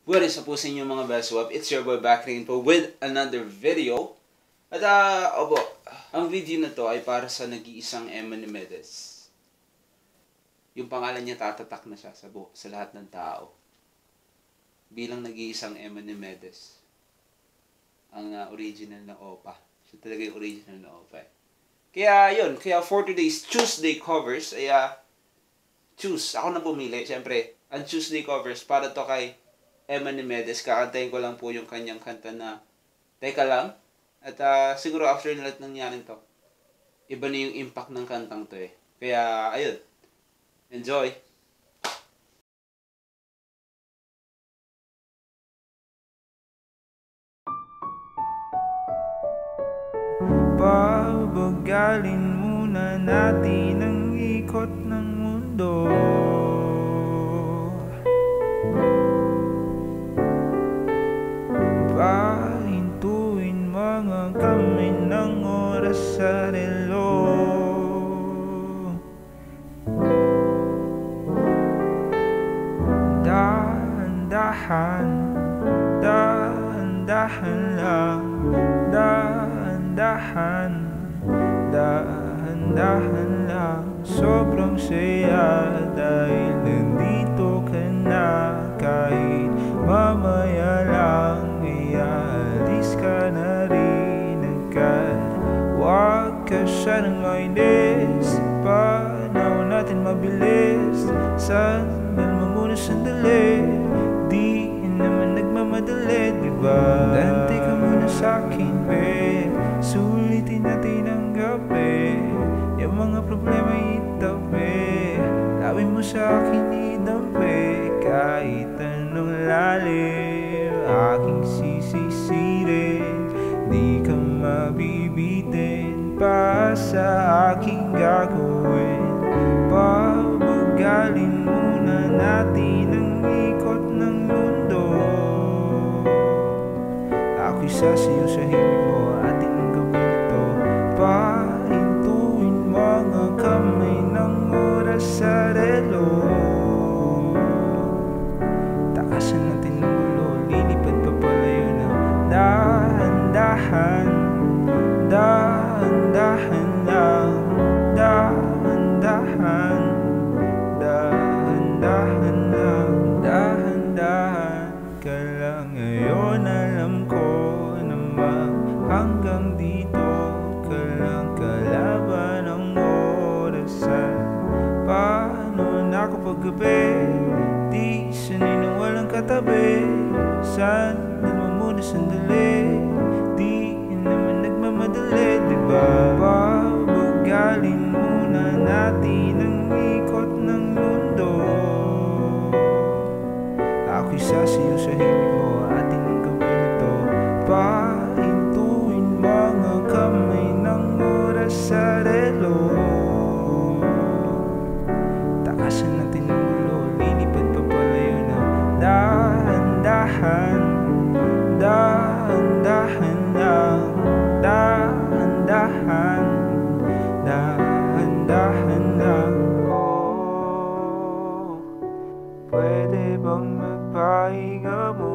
What is up po sa inyo mga bessywaps? It's your boy back again po with another video. At opo, ang video na to ay para sa nag-iisang Emman Nimedez. Yung pangalan niya tatatak na siya sa lahat ng tao. Bilang nag-iisang Emman Nimedez. Ang original na Oppa. Siya talaga yung original na Oppa. Kaya yun, kaya for today's Chooseday Covers ay ako na pumili. Siyempre, ang Chooseday Covers para to kay Emman Nimedez. Kakantahin ko lang po yung kanyang kanta na Teka lang. At siguro after lahat nangyari to, iba na yung impact ng kantang to eh. Kaya ayun, enjoy! Pabagalin muna natin ang ikot ng mundo. Pahintuin mga kamay ng oras sa relo. Dahan-dahan, dahan-dahan lang. Dahan-dahan, dahan-dahan lang. Sobrang saya dahil nandito ka na. Kahit mamaya lang, ialis ka na rin agad. Huwag ka sanang mainis, panahon natin mabilis. Sandal mo muna sandali, di naman nagmamadali, diba? Dante ka muna sa'kin, be. Sulitin natin ang gabi. Yung mga problema itabi, lawin mo sa'kin idampi. Kahit anong lalim, aking sisisirin. Di ka mabibitin pa sa aking gagawin. Pabagalin muna natin ang ikot ng mundo. Ako'y sasayaw sa himig mo, ating gawin ito. Pahintuin mga kamay ng oras sa relo. Takasan natin ng gulo, lilipad pa palayo na. Dahan-dahan, dahan-dahan lang. Dahan-dahan, dahan-dahan lang. Dahan-dahan ka lang. Ngayon alam ko naman hanggang dito ka lang. Kalaban ang orasan. Paano na ako paggabi? Di sanay na walang katabi. Sandal mo muna sandali, di naman nagmamadali, diba? Pabagalin muna natin ang ikot ng mundo. Ako'y sasayaw sa himig mo, ating gawin ito. Pahintuin mga kamay ng oras sa relo. Takasan natin ang gulo, lilipad pa palayo na. Dahan-dahan, dahan-dahan lang. Dahan-dahan, dahan-dahan lang. Oh, pwede bang magpahinga mo?